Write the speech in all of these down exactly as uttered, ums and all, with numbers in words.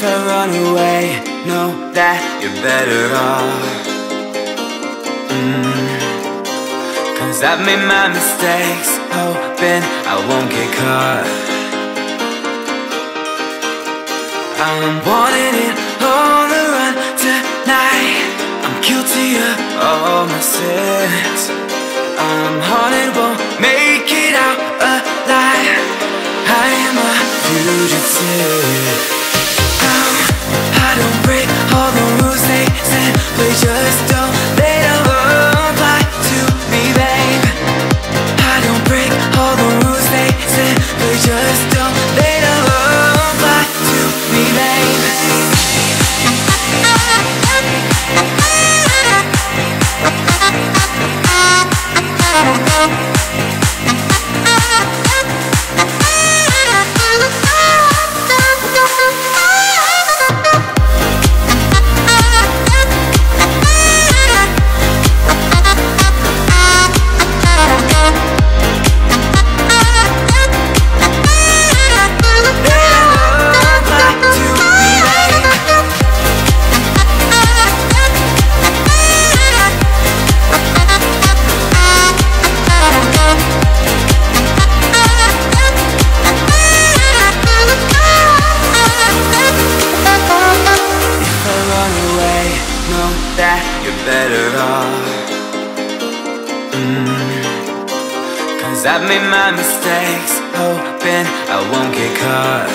I run away, know that you're better off. mm. Cause I've made my mistakes, hoping I won't get caught. I'm wanting it on the run tonight. I'm guilty of all my sins. I'm haunted, won't make it out alive. I am a fugitive. Now, I don't break all the rules they simply just don't. They don't apply to me, babe. I don't break all the rules they simply just don't. They don't apply to me, babe. That you're better off. mm. Cause I've made my mistakes, hoping I won't get caught.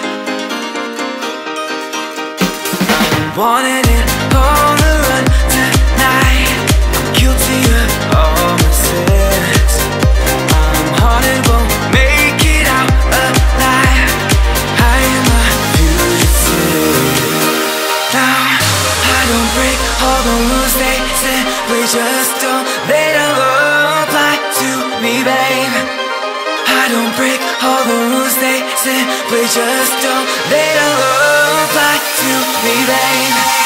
I'm wanting it on the run tonight. I'm guilty of all my sins. I'm haunted, won't make it out alive. I am a fugitive. Now I don't break all the rules they simply just don't. They don't apply to me, babe. I don't break all the rules they simply just don't. They don't apply to me, babe.